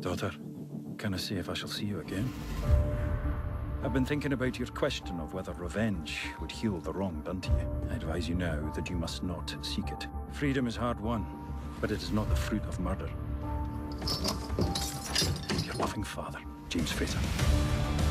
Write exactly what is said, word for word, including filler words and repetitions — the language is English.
Daughter, can I say if I shall see you again? I've been thinking about your question of whether revenge would heal the wrong done to you. I advise you now that you must not seek it. Freedom is hard won, but it is not the fruit of murder. Your loving father, James Fraser.